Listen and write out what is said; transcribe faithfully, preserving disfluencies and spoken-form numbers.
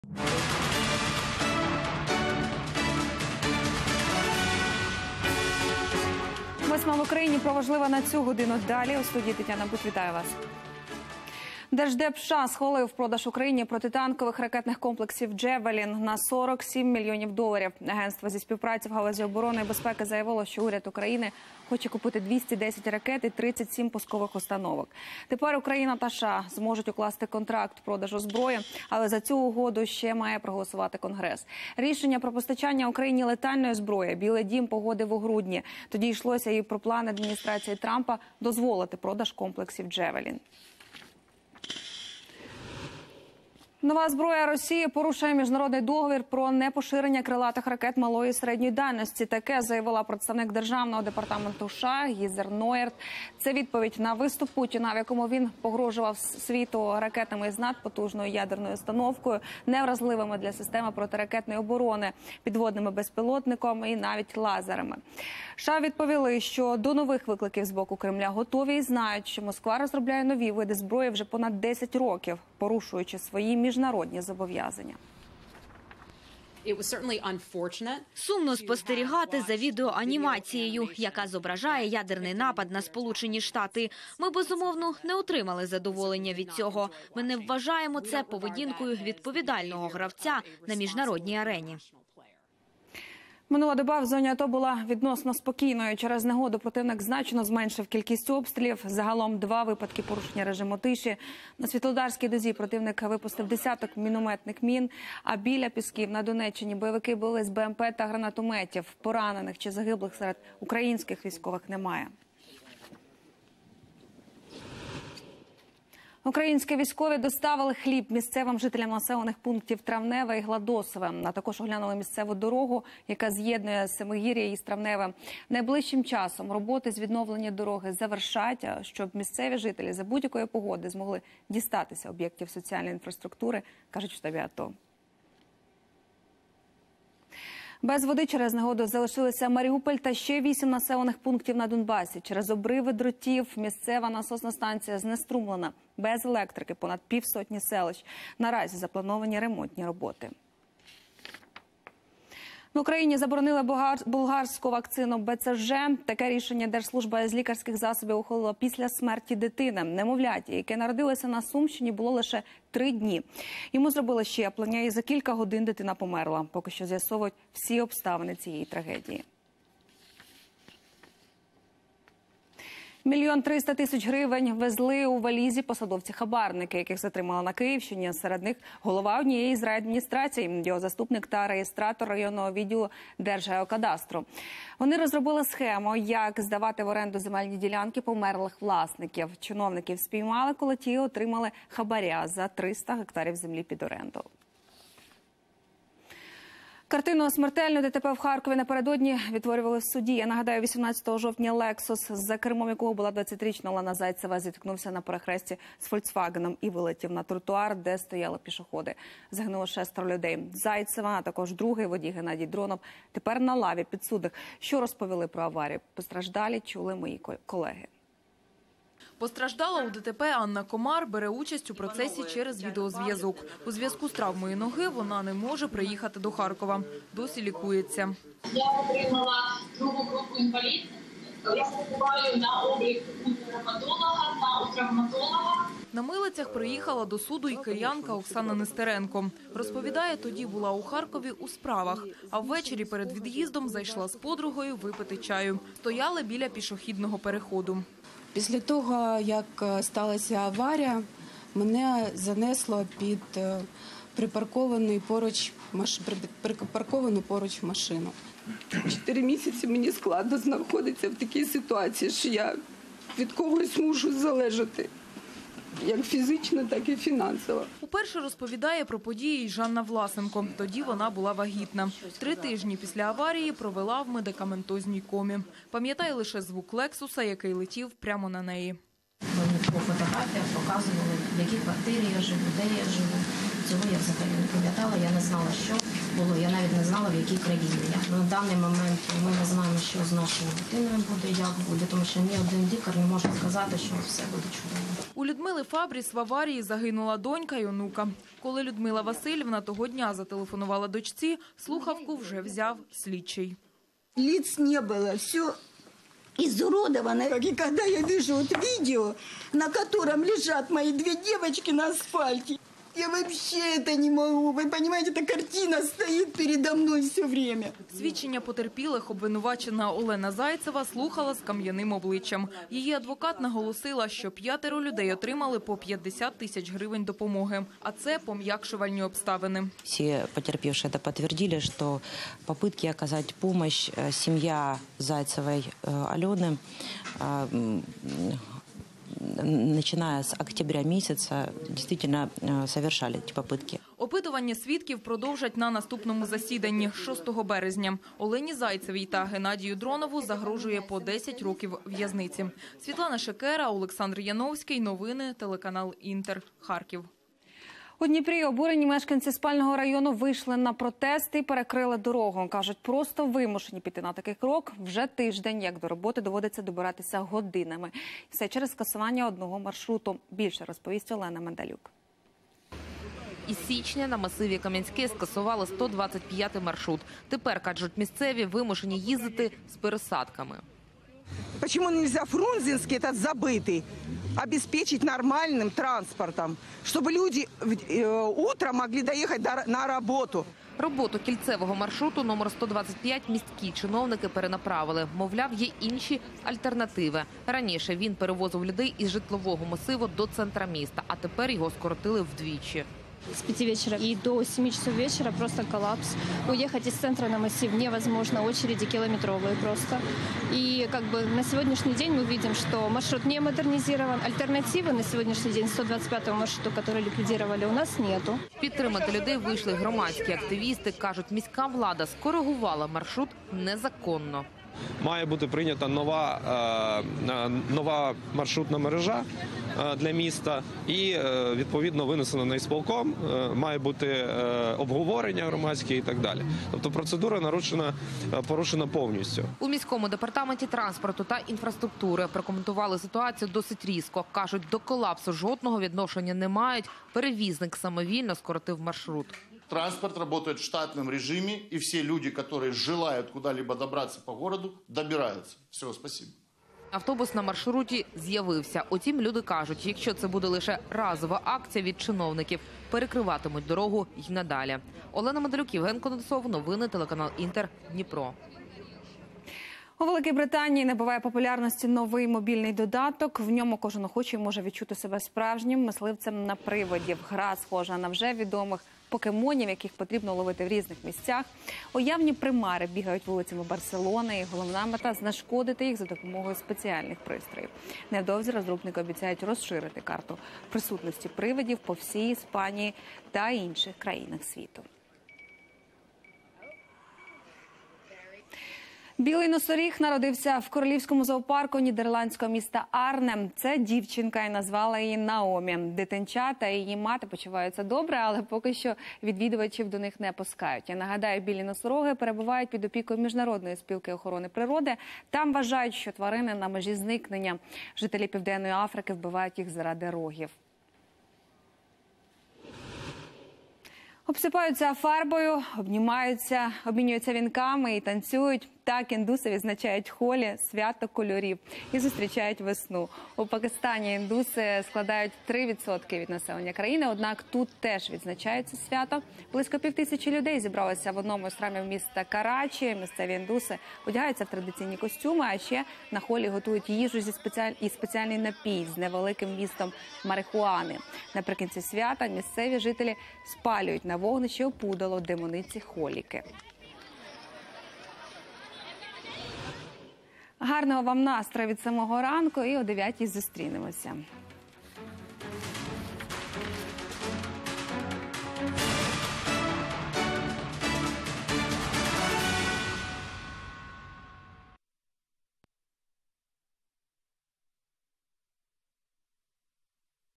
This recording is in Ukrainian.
Восьма в Україні про важливе на цю годину. Далі у студії Тетяна Бут. Вітаю вас. Держдеп США схвалив продаж Україні протитанкових ракетних комплексів «Джевелін» на сорок сім мільйонів доларів. Агентство зі співпраці в галузі оборони і безпеки заявило, що уряд України хоче купити двісті десять ракет і тридцять сім пускових установок. Тепер Україна та США зможуть укласти контракт продажу зброї, але за цю угоду ще має проголосувати Конгрес. Рішення про постачання Україні летальної зброї Білий дім погодив у грудні. Тоді йшлося і про план адміністрації Трампа дозволити продаж комплексів «Джевелін». Нова зброя Росії порушує міжнародний договір про непоширення крилатих ракет малої і середньої дальності. Таке заявила представник Державного департаменту США Гізер Нойерт. Це відповідь на виступ Путіна, в якому він погрожував світу ракетами з надпотужною ядерною установкою, невразливими для системи протиракетної оборони, підводними безпілотниками і навіть лазерами. США відповіли, що до нових викликів з боку Кремля готові і знають, що Москва розробляє нові види зброї вже понад десять років, порушуючи свої міжнародні зобов'язання. Сумно спостерігати за відеоанімацією, яка зображає ядерний напад на Сполучені Штати. Ми, безумовно, не отримали задоволення від цього. Ми не вважаємо це поведінкою відповідального гравця на міжнародній арені. Минула доба в зоні АТО була відносно спокійною. Через негоду противник значно зменшив кількість обстрілів. Загалом два випадки порушення режиму тиші. На Світлодарській дозі противник випустив десяток мінометних мін, а біля Пісків на Донеччині бойовики били з БМП та гранатометів. Поранених чи загиблих серед українських військових немає. Українські військові доставили хліб місцевим жителям населених пунктів Травневе і Гладосове. А також оглянули місцеву дорогу, яка з'єднує Семигір'я із Травневе. Найближчим часом роботи з відновлення дороги завершать, щоб місцеві жителі за будь-якої погоди змогли дістатися об'єктів соціальної інфраструктури, кажуть в штабі АТО. Без води через негоду залишилися Маріуполь та ще вісім населених пунктів на Донбасі. Через обриви дротів місцева насосна станція знеструмлена. Без електрики понад півсотні селищ. Наразі заплановані ремонтні роботи. В Україні заборонили болгарську вакцину Б Це Же. Таке рішення Держслужба з лікарських засобів ухвалила після смерті дитини. Немовляті, яке народилося на Сумщині, було лише три дні. Йому зробили щеплення і за кілька годин дитина померла. Поки що з'ясовують всі обставини цієї трагедії. Мільйон триста тисяч гривень везли у валізі посадовці-хабарники, яких затримали на Київщині. Серед них голова однієї з райадміністрацій, його заступник та реєстратор районного відділу Держгеокадастру. Вони розробили схему, як здавати в оренду земельні ділянки померлих власників. Чиновників спіймали, коли ті отримали хабаря за триста гектарів землі під оренду. Картину смертельної ДТП в Харкові напередодні відтворювали в суді. Я нагадаю, вісімнадцятого жовтня «Лексус», за кермом якого була двадцятирічна Олена Зайцева, зіткнувся на перехресті з «Фольксвагеном» і вилетів на тротуар, де стояли пішоходи. Загинуло шестеро людей. Зайцева, а також другий водій Геннадій Дронов, тепер на лаві підсудних. Що розповіли про аварію? Постраждалі чули мої колеги. Постраждала у ДТП Анна Комар, бере участь у процесі через відеозв'язок. У зв'язку з травмою ноги вона не може приїхати до Харкова. Досі лікується. Я отримала другу групу інвалідності. Я перебуваю на облік у травматолога та у травматолога. На Милицях приїхала до суду і киянка Оксана Нестеренко. Розповідає, тоді була у Харкові у справах, а ввечері перед від'їздом зайшла з подругою випити чаю. Стояли біля пішохідного переходу. Після того, як сталася аварія, мене занесло під припарковану поруч, припарковану поруч машину. Чотири місяці мені складно знаходитися в такій ситуації, що я від когось мушу залежати. Як фізично, так і фінансово. Уперше розповідає про події й Жанна Власенко. Тоді вона була вагітна. Три тижні після аварії провела в медикаментозній комі. Пам'ятає лише звук «Лексуса», який летів прямо на неї. Вони по фотографіях показували, в якій квартирі я живу, де я живу. Цього я взагалі не пам'ятала, я не знала, що. було. Я навіть не знала, в якій країні я. На даний момент ми не знаємо, що з нашою дитиною буде, як буде, тому що ні один лікар не може сказати, що все буде чудово. У Людмили Фабріс в аварії загинула донька й онука. Коли Людмила Васильівна того дня зателефонувала дочці, слухавку вже взяв слідчий. Лиц не было, все изуродовано. И когда я вижу вот видео, на котором лежат мои две девочки на асфальте, я вообще это не могу. Вы понимаете, эта картина стоит передо мной все время. Свідчення потерпілих обвинувачена Олена Зайцева слухала з кам'яним обличчям. Її адвокат наголосила, що п'ятеро людей отримали по п'ятдесят тисяч гривень допомоги. А це пом'якшувальні обставини. Все потерпевшие это подтвердили, что попытки оказать помощь семья Зайцевой Алены, начиная с октября месяца, действительно совершали эти попытки. Опитування свідків продовжать на наступному засіданні шостого березня. Олені Зайцевій та Геннадію Дронову загрожує по десять років в'язниці. Світлана Шекера, Олександр Яновський. Новини, телеканал Інтер, Харків. У Дніпрі обурені мешканці спального району вийшли на протести і перекрили дорогу. Кажуть, просто вимушені піти на такий крок. Вже тиждень, як до роботи доводиться добиратися годинами. Все через скасування одного маршруту. Більше розповість Олена Мендалюк. Із січня на масиві Кам'янське скасували сто двадцять п'ятий маршрут. Тепер, кажуть місцеві, вимушені їздити з пересадками. Почему нельзя Фрунзенский, этот забытый, обеспечить нормальным транспортом, чтобы люди утром могли доехать на работу? Роботу кільцевого маршруту номер сто двадцять п'ять міські чиновники перенаправили. Мовляв, є інші альтернативи. Раніше він перевозив людей із житлового масиву до центра міста, а тепер його скоротили вдвічі. С пяти вечера и до семи часов вечера просто коллапс. Уехать из центра на массив невозможно, очереди километровые просто. И как бы на сегодняшний день мы видим, что маршрут не модернизирован. Альтернативы на сегодняшний день сто двадцять п'ятому маршруту, который ликвидировали, у нас нету. Підтримати людей вийшли громадські активісти. Кажуть, міська влада скоригувала маршрут незаконно. Має бути прийнята нова, нова маршрутна мережа для міста і, відповідно, винесено на ісполком, має бути обговорення громадське і так далі. Тобто процедура нарушена, порушена повністю. У міському департаменті транспорту та інфраструктури прокоментували ситуацію досить різко. Кажуть, до колапсу жодного відношення не мають. Перевізник самовільно скоротив маршрут. Транспорт работает в штатном режиме, и все люди, которые желают куда-либо добраться по городу, добираются. Все, спасибо. Автобус на маршруті з'явився. Утім, люди кажуть, якщо це буде лише разова акція від чиновників, перекриватимуть дорогу й надалі. Олена Мендалюк, Євген Конденсов. Новини, телеканал Інтер, Дніпро. У Великій Британії набуває популярності новий мобільний додаток. В ньому кожен охочий може відчути себе справжнім мисливцем на привидів. Гра схожа на вже відомих покемонів, яких потрібно ловити в різних місцях. Уявні примари бігають вулицями Барселони, і головна мета – знешкодити їх за допомогою спеціальних пристроїв. Невдовзі розробники обіцяють розширити карту присутності привидів по всій Іспанії та інших країнах світу. Білий носоріг народився в королівському зоопарку нідерландського міста Арнем. Це дівчинка, і назвала її Наомі. Дитинча та її мати почуваються добре, але поки що відвідувачів до них не пускають. Я нагадаю, білі носороги перебувають під опікою Міжнародної спілки охорони природи. Там вважають, що тварини на межі зникнення. Жителі Південної Африки вбивають їх заради рогів. Обсипаються фарбою, обнімаються, обмінюються вінками і танцюють. Так індуси відзначають Холі – свято кольорів і зустрічають весну. У Пакистані індуси складають три відсотки від населення країни, однак тут теж відзначається свято. Близько півтисячі людей зібралося в одному з храмів міста Карачі. Місцеві індуси одягаються в традиційні костюми, а ще на Холі готують їжу зі спеціаль... і спеціальний напій з невеликим вмістом марихуани. Наприкінці свята місцеві жителі спалюють на вогнищі опудало демониці Холіки. Гарного вам настрою від самого ранку, і о дев'ятій зустрінемося.